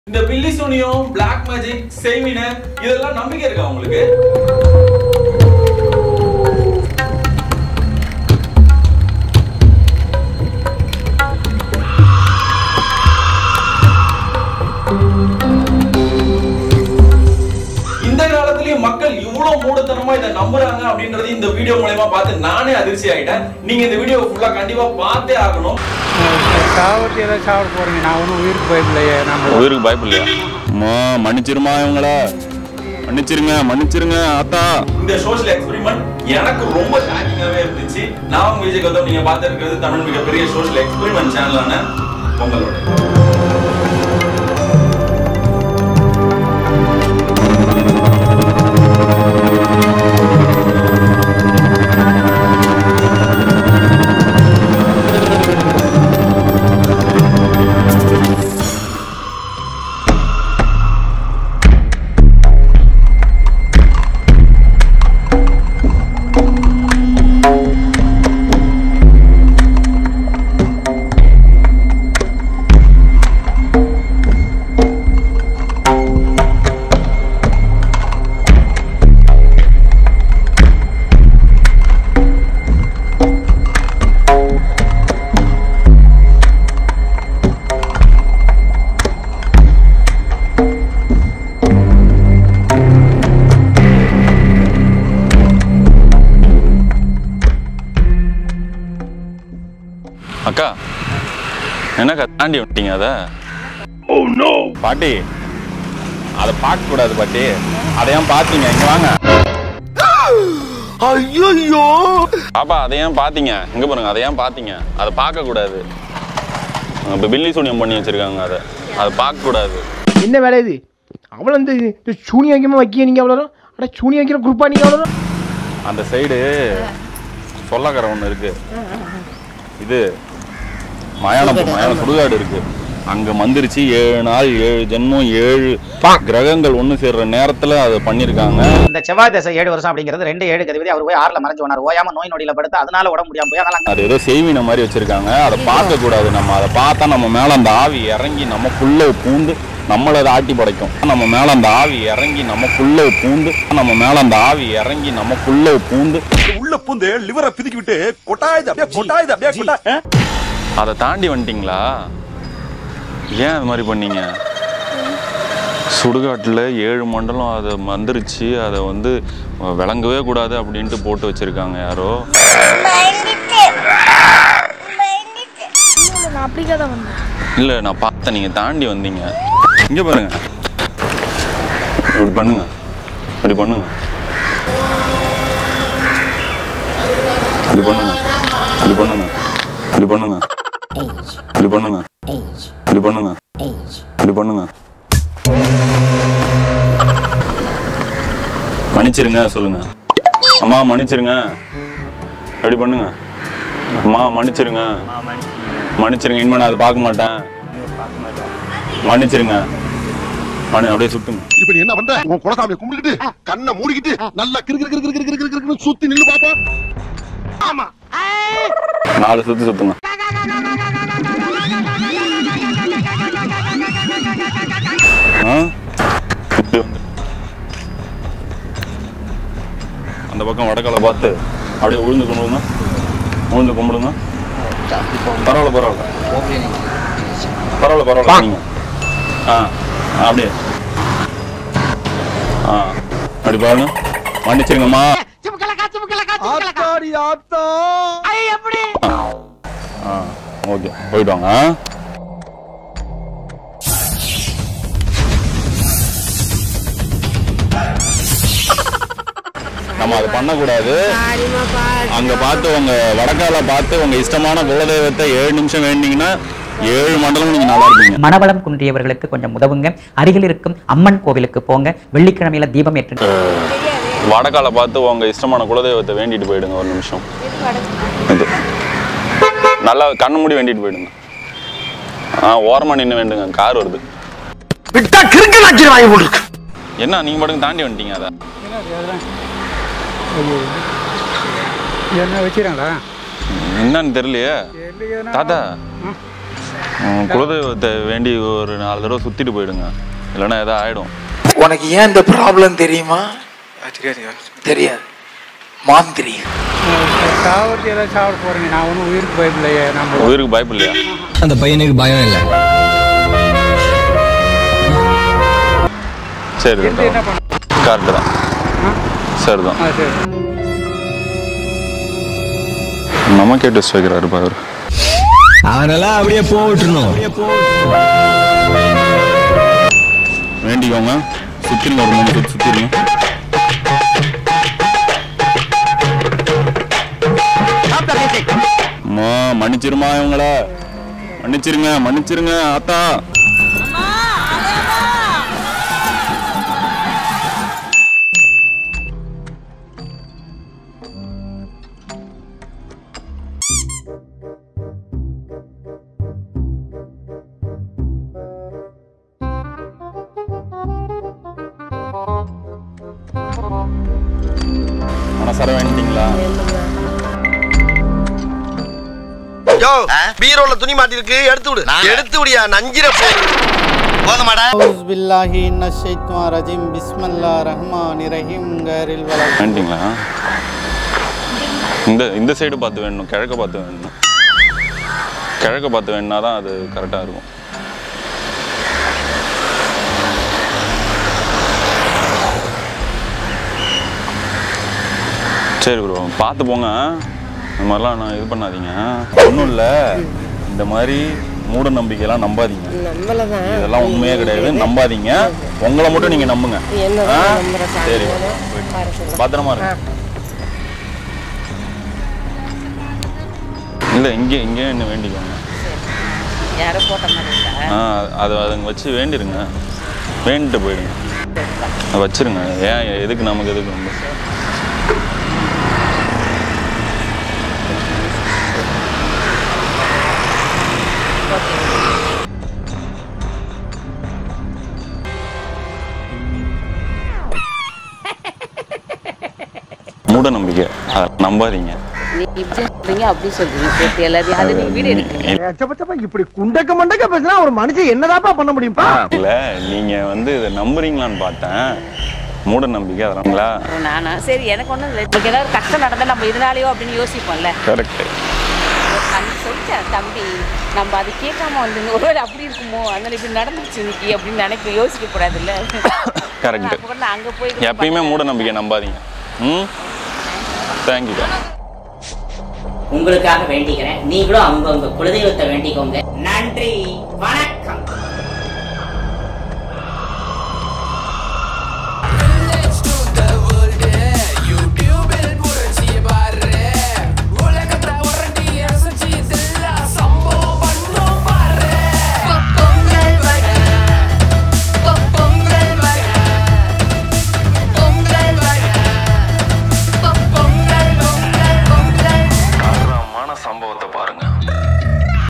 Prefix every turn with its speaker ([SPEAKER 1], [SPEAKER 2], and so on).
[SPEAKER 1] இந்த பில்லி சூனியம், black magic, செய்வின இதெல்லாம் நம்பிக்கை இருக்கா உங்களுக்கு? இந்த காலத்திலேயே மக்கள் இவ்வளவு மூடத்தனமா இதை நம்புறாங்க அப்படின்றது இந்த வீடியோ மூலமா பார்த்து நானே அதிர்ச்சி ஆயிட்டேன். நீங்க இந்த வீடியோ ஃபுல்லா கண்டிப்பா பார்த்தே ஆகணும்.
[SPEAKER 2] சாவட்டி ஏதாவது சாப்பிட போறீங்க? நான் ஒன்றும் உயிருக்கு பயப்படலையே. நம்ம
[SPEAKER 3] உயிருக்கு பயப்படலையா? மன்னிச்சிருமா இவங்கள, மன்னிச்சிருங்க அத்தா.
[SPEAKER 1] இந்த சோஷியல் எக்ஸ்பெரிமெண்ட் எனக்கு ரொம்ப ஷாக்கிங்காவே இருந்துச்சு. நான் உங்க விஜய் கௌதம், நீங்க பார்த்து இருக்கிறது தமிழ் மிகப்பெரிய சோஷியல் எக்ஸ்பெரிமெண்ட் சேனலான பொங்கலோட.
[SPEAKER 3] அக்கா, என்னக்கா தாண்டி விட்டீங்க அத? பாட்டி, அதை பார்க்க கூடாது பாட்டி. அதை ஏன் பாத்தீங்க? இங்க வாங்க. ஐயோ பாப்பா, அதை ஏன் பாத்தீங்க? இங்க பாருங்க, அதை ஏன் பாத்தீங்க? அதை பார்க்க கூடாது. இப்ப பில்லி சூனியம் பண்ணி வச்சிருக்காங்க. அதை பார்க்க கூடாது.
[SPEAKER 4] என்ன வேலை இது? அவ்வளோ இந்த சூனியங்கமா வைக்க நீங்க அவ்வளோ? அட சூனியங்கிற குரூப்பா நீங்க அவ்வளோ?
[SPEAKER 3] அந்த சைடு சொல்லக்கரை ஒன்று இருக்கு. இது மயான சுடுகாடு இருக்கு. அங்க மந்திரிச்சு 7 நாள் 7 ஜென்மம் 7 கிரகங்கள் ஒண்ணு சேர்ற நேரத்துல அதை பண்ணிருக்காங்க.
[SPEAKER 5] இந்த செவ்வாய் தசை 7 வருஷம் அப்படிங்கிறது 2-7 கதிபதி அவர் போய் 6ல மறைஞ்சு போனார். ஓயாம நோய் நொடியில படுத்து அதனால உடம்பு முடியாம போய்
[SPEAKER 3] அது ஏதோ செய்வின மாதிரி வச்சிருக்காங்க. அதை பார்க்க கூடாது. நம்ம அதை பார்த்தா நம்ம மேல அந்த ஆவி இறங்கி நமக்குள்ள பூந்து நம்மள அதை ஆட்டி படைக்கும். நம்ம மேல அந்த ஆவி இறங்கி நமக்குள்ள பூந்து நம்ம மேல அந்த ஆவி இறங்கி நமக்குள்ள பூந்து
[SPEAKER 6] உள்ள பூந்து லிவரை பிதுக்கி விட்டு கொட்டாயுது.
[SPEAKER 3] அதை தாண்டி வந்துட்டீங்களா? ஏன் அது மாதிரி பண்ணீங்க? சுடுகாட்டில் 7 மண்டலம் அதை மந்திரிச்சு அதை வந்து விளங்கவே கூடாது அப்படின்ட்டு போட்டு வச்சிருக்காங்க யாரோ. இல்லை, நான் பார்த்தேன். நீங்கள் தாண்டி வந்தீங்க. இங்கே பாருங்க, இப்படி பண்ணுங்க, இப்படி பண்ணுங்க, இப்படி பண்ணுங்க, இப்படி பண்ணுங்க, இப்படி பண்ணுங்க, இப்படி பண்ணுங்க, இப்படி பண்ணுங்க, இப்படி பண்ணுங்க. மன்னிச்சிருங்க சொல்லுங்க. அம்மா மன்னிச்சிருங்க. எப்படி பண்ணுங்க. அம்மா மன்னிச்சிருங்க, மன்னிச்சிருங்க. இனிமே நான் அதை பார்க்க மாட்டேன். மன்னிச்சிருங்க. அப்படியே சுட்டுங்க.
[SPEAKER 6] இப்ப நீ என்ன பண்ற? உன் குலசாமியை கும்பிட்டுட்டு கண்ணை மூடிக்கிட்டு நல்லா கிறுகிறு சுத்தி நின்னு பாப்பா. ஆமா,
[SPEAKER 3] 4 சுத்து சுத்துங்க. அந்த பக்கம் வடக்கால பார்த்து அப்படியே உழுந்து கும்பிடுங்க, உழுந்து கும்பிடுங்க. பரவாயில்ல நீங்க அப்படியே அப்படி பாருங்க. மன்னிச்சிருங்கம்மா. ஓகே, போயிட்டு வாங்க. நம்ம அதை பண்ணக்கூடாது. அங்க பார்த்து உங்க வடக்கால பார்த்து உங்க இஷ்டமான குலதெய்வத்தை 7 நிமிஷம் வேண்டிங்கன்னா 7 மண்டலம் நீங்க நல்லா இருப்பீங்க.
[SPEAKER 7] மனவளம் குன்றியவர்களுக்கு கொஞ்சம் உதவுங்க. அருகில் இருக்கும் அம்மன் கோவிலுக்கு போங்க. வெள்ளிக்கிழமையில தீபம் ஏற்றுங்க.
[SPEAKER 3] வடக்கால பார்த்து உங்க இஷ்டமான குலதெய்வத்தை வேண்டிட்டு போயிடுங்க. 1 நிமிஷம் நல்லா கண்ணு மூடி வேண்டிட்டு போயிடுங்க. ஓரமா நின்று வேண்டுங்க. கார் வருது. என்ன நீங்க மட்டும் தாண்டி வந்துட்டீங்க? அதை
[SPEAKER 2] என்ன வச்சுறாங்களா?
[SPEAKER 3] என்னன்னு தெரியலையே தாத்தா. குலதெய்வத்தை வேண்டி ஒரு 4 தடவை சுத்திட்டு போயிடுங்க, இல்லைன்னா ஏதாவது ஆயிடும்.
[SPEAKER 8] உனக்கு ஏன் இந்த ப்ராப்ளம் தெரியுமா? தெரியாது. மாந்திரி
[SPEAKER 2] சாவர்த்தி ஏதாவது சாப்பிட போறீங்க. நான் ஒன்றும் உயிருக்கு பயப்பில்லையே. நம்ம
[SPEAKER 3] உயிருக்கு பயப்பில்லையா?
[SPEAKER 9] அந்த பையனுக்கு பயம் இல்லை.
[SPEAKER 3] சரி,
[SPEAKER 2] என்ன பண்ண
[SPEAKER 3] கரெக்டு தான். சரிதான்.
[SPEAKER 2] சரி.
[SPEAKER 3] நம்ம கேட்டு வைக்கிறாரு பாரு.
[SPEAKER 9] அவனெல்லாம் அப்படியே போட்டுருணும்.
[SPEAKER 3] வேண்டிக்கோங்க, சுத்திருங்க, ஒரு 3 சுத்து சுத்திருங்க. அம்மா மன்னிச்சிருமா, இவங்கள மன்னிச்சிருங்க, மன்னிச்சிருங்க ஆத்தா. மனசார வேண்டிங்களா?
[SPEAKER 6] யோ, பீரோல துணி மாட்டி இருக்கு, எடுத்து விடு. எடுத்து விடியா, நஞ்சிர போதுமாடா.
[SPEAKER 2] அவுஸ் பில்லாஹி மினஷ் ஷைத்தானிர் ரஜீம். பிஸ்மில்லாஹிர் ரஹ்மானிர் ரஹீம். கரில் வலா.
[SPEAKER 3] வேண்டிங்களா? இந்த சைடு பார்த்து வேணும், கிழக்க பார்த்து வேணும். கிழக்க பார்த்து வேணுனா தான் அது கரெக்டாக இருக்கும். சரி ப்ரோ, பார்த்து போங்க. இந்த மாதிரிலாம் நான் இது பண்ணாதீங்க. ஒன்றும் இல்லை, இந்த மாதிரி மூட நம்பிக்கையெல்லாம் நம்பாதீங்க. இதெல்லாம் உண்மையே கிடையாது, நம்பாதீங்க. உங்களை மட்டும் நீங்கள் நம்புங்க. சரி, பத்திரமா இருக்கு. இல்லை, இங்கே என்ன வேண்டிக்கோங்க. அதை அதுங்க வச்சு வேண்டிடுங்க, வேண்டிட்டு போயிடுங்க. அதை வச்சிருங்க. ஏன் எதுக்கு நமக்கு எதுக்கு ரொம்ப மூட நம்பிக்கை, நம்பாதீங்க.
[SPEAKER 4] இப்படி குண்டக்க மண்டக்க பேசினா ஒரு மனுஷன் என்னதாப்பா பண்ண முடியும்பா?
[SPEAKER 3] இல்ல, நீங்க இதை நம்புறீங்களான்னு பார்த்தேன். மூட நம்பிக்கை அதனால
[SPEAKER 10] நானா சரி, எனக்கு ஒன்றும் இல்லை. நமக்கு ஏதாவது கஷ்டம் நடந்தால் நம்ம இதனாலேயோ அப்படின்னு யோசிப்போம்ல.
[SPEAKER 3] கரெக்ட்.
[SPEAKER 10] சொல்லிட்டேன் தம்பி, நம்ம அது கேட்காம வந்து ஒருவேளை அப்படி இருக்குமோ, அதனால இப்படி நடந்துச்சு இன்னைக்கு அப்படின்னு நினைக்க யோசிக்க கூடாதுல்ல.
[SPEAKER 3] கரெக்ட்.
[SPEAKER 10] அங்கே போய்
[SPEAKER 3] எப்பயுமே மூட நம்பிக்கை நம்பாதீங்க. தேங்க்யூ.
[SPEAKER 7] உங்களுக்காக வேண்டிக்கிறேன். நீங்களும் அவங்க குலதெய்வத்தை வேண்டிக்கோங்க. நன்றி, வணக்கம்.